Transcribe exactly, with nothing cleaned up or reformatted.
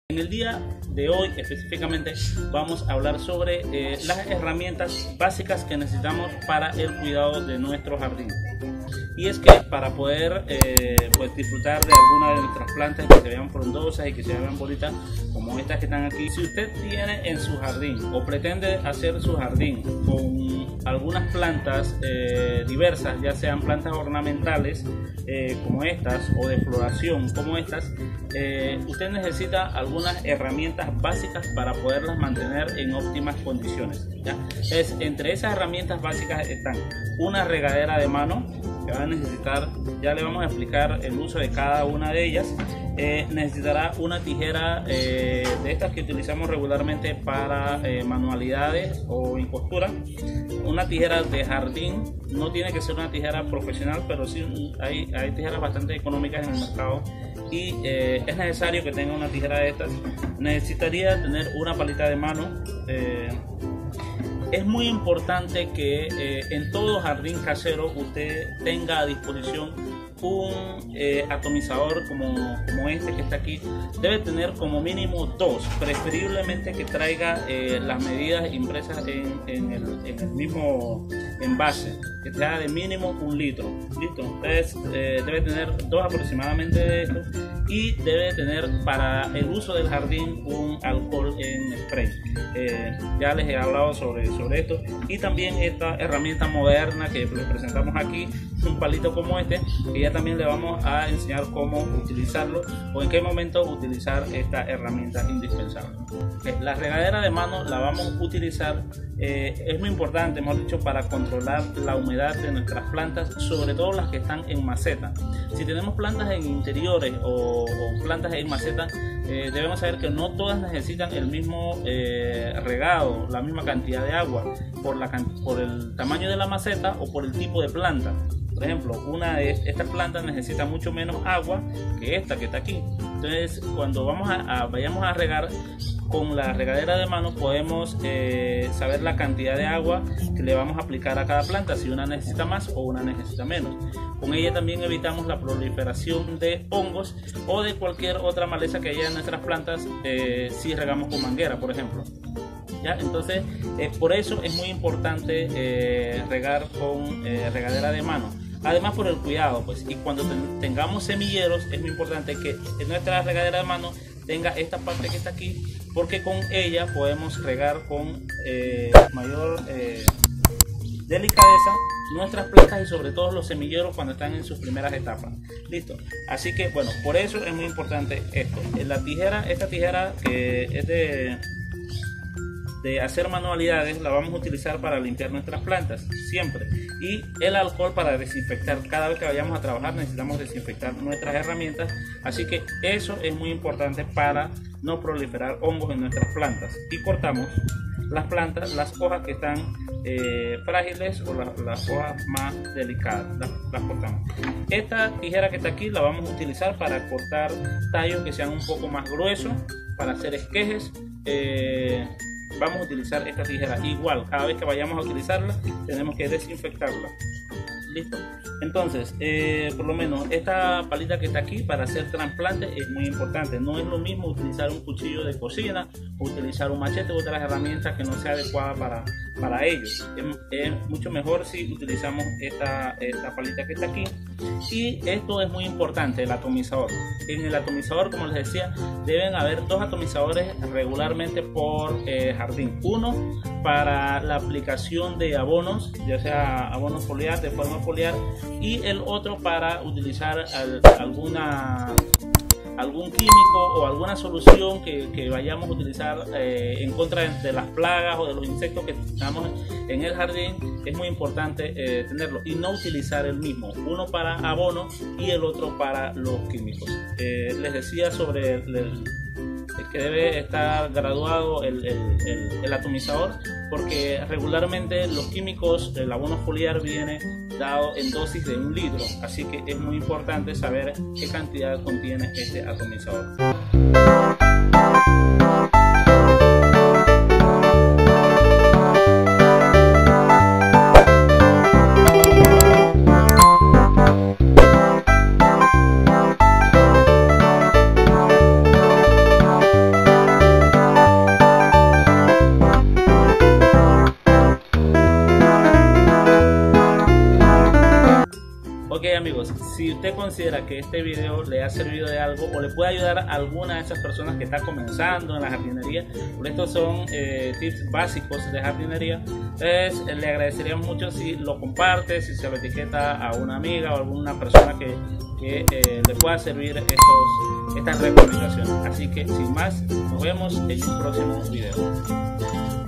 En el día de hoy específicamente vamos a hablar sobre eh, las herramientas básicas que necesitamos para el cuidado de nuestro jardín. Y es que para poder eh, pues disfrutar de alguna de nuestras plantas que se vean frondosas y que se vean bonitas como estas que están aquí, si usted tiene en su jardín o pretende hacer su jardín con algunas plantas eh, diversas, ya sean plantas ornamentales eh, como estas o de floración como estas, eh, usted necesita algunas herramientas básicas para poderlas mantener en óptimas condiciones, ¿ya? Entonces, entre esas herramientas básicas están una regadera de mano que va a necesitar, ya le vamos a explicar el uso de cada una de ellas. Eh, necesitará una tijera eh, de estas que utilizamos regularmente para eh, manualidades o en costura, una tijera de jardín. No tiene que ser una tijera profesional, pero sí hay, hay tijeras bastante económicas en el mercado y eh, es necesario que tenga una tijera de estas. Necesitaría tener una palita de mano. eh, Es muy importante que eh, en todo jardín casero usted tenga a disposición un eh, atomizador como, como este que está aquí. Debe tener como mínimo dos, preferiblemente que traiga eh, las medidas impresas en, en, el, en el mismo envase, que sea de mínimo un litro. ¿Listo? Entonces eh, debe tener dos aproximadamente de estos y debe tener para el uso del jardín un alcohol en spray. Eh, ya les he hablado sobre, sobre esto, y también esta herramienta moderna que les presentamos aquí, un palito como este, que ya también le vamos a enseñar cómo utilizarlo o en qué momento utilizar esta herramienta indispensable. Eh, la regadera de mano la vamos a utilizar, eh, es muy importante, hemos dicho, para controlar la humedad de nuestras plantas, sobre todo las que están en maceta. Si tenemos plantas en interiores o, o plantas en maceta, eh, debemos saber que no todas necesitan el mismo eh, regado, la misma cantidad de agua, por, la, por el tamaño de la maceta o por el tipo de planta. Por ejemplo, una de estas plantas necesita mucho menos agua que esta que está aquí. Entonces, cuando vamos a, a, vayamos a regar con la regadera de mano, podemos eh, saber la cantidad de agua que le vamos a aplicar a cada planta, si una necesita más o una necesita menos. Con ella también evitamos la proliferación de hongos o de cualquier otra maleza que haya en nuestras plantas eh, si regamos con manguera, por ejemplo. ¿Ya? Entonces, eh, por eso es muy importante eh, regar con eh, regadera de mano. Además, por el cuidado, pues, y cuando ten, tengamos semilleros, es muy importante que nuestra regadera de mano tenga esta parte que está aquí, porque con ella podemos regar con eh, mayor eh, delicadeza nuestras plantas y sobre todo los semilleros cuando están en sus primeras etapas. Listo. Así que, bueno, por eso es muy importante esto. La tijera, esta tijera que es de de hacer manualidades, la vamos a utilizar para limpiar nuestras plantas siempre, y el alcohol para desinfectar. Cada vez que vayamos a trabajar necesitamos desinfectar nuestras herramientas, así que eso es muy importante para no proliferar hongos en nuestras plantas. Y cortamos las plantas, las hojas que están eh, frágiles o la, las hojas más delicadas, las, las cortamos. Esta tijera que está aquí la vamos a utilizar para cortar tallos que sean un poco más gruesos, para hacer esquejes. eh, Vamos a utilizar esta tijera. Igual, cada vez que vayamos a utilizarla, tenemos que desinfectarla. Listo. Entonces, eh, por lo menos esta palita que está aquí para hacer trasplantes es muy importante. No es lo mismo utilizar un cuchillo de cocina o utilizar un machete u otras herramientas que no sea adecuada para, para ellos. Es, es mucho mejor si utilizamos esta, esta palita que está aquí. Y esto es muy importante, el atomizador. En el atomizador, como les decía, deben haber dos atomizadores regularmente por eh, jardín. Uno para la aplicación de abonos, ya sea abono foliar, de forma foliar, y el otro para utilizar al, alguna algún químico o alguna solución que, que vayamos a utilizar eh, en contra de, de las plagas o de los insectos que tengamos en el jardín. Es muy importante eh, tenerlo y no utilizar el mismo, uno para abono y el otro para los químicos. Eh, les decía sobre el, el que debe estar graduado el, el, el, el atomizador, porque regularmente los químicos, el abono foliar viene dado en dosis de un litro, así que es muy importante saber qué cantidad contiene este atomizador. amigos, si usted considera que este video le ha servido de algo o le puede ayudar a alguna de esas personas que está comenzando en la jardinería, porque estos son eh, tips básicos de jardinería, entonces le agradeceríamos mucho si lo comparte, si se lo etiqueta a una amiga o a alguna persona que, que eh, le pueda servir estos, estas recomendaciones. Así que sin más, nos vemos en un próximo video.